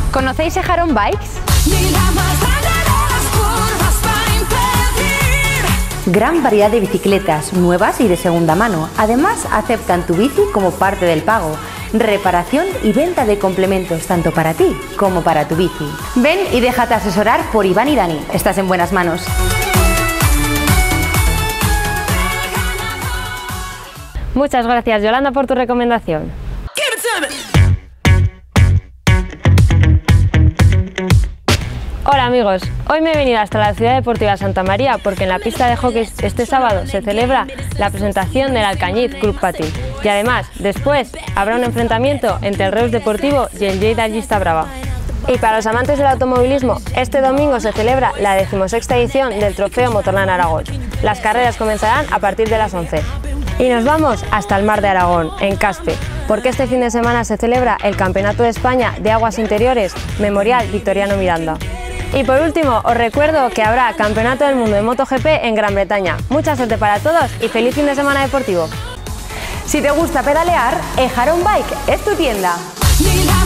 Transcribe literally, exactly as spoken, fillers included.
¿Conocéis Ejaron Bikes? Gran variedad de bicicletas, nuevas y de segunda mano. Además, aceptan tu bici como parte del pago. Reparación y venta de complementos, tanto para ti como para tu bici. Ven y déjate asesorar por Iván y Dani. Estás en buenas manos. Muchas gracias, Yolanda, por tu recomendación. Hola amigos, hoy me he venido hasta la Ciudad Deportiva Santa María porque en la pista de hockey este sábado se celebra la presentación del Alcañiz Club Patín y además después habrá un enfrentamiento entre el Reus Deportivo y el Lleida Llista Brava. Y para los amantes del automovilismo, este domingo se celebra la decimosexta edición del Trofeo Motorland Aragón. Las carreras comenzarán a partir de las once. Y nos vamos hasta el Mar de Aragón, en Caspe, porque este fin de semana se celebra el Campeonato de España de Aguas Interiores Memorial Victoriano Miranda. Y por último, os recuerdo que habrá Campeonato del Mundo de MotoGP en Gran Bretaña. Mucha suerte para todos y feliz fin de semana deportivo. Si te gusta pedalear, Ejaron Bike es tu tienda.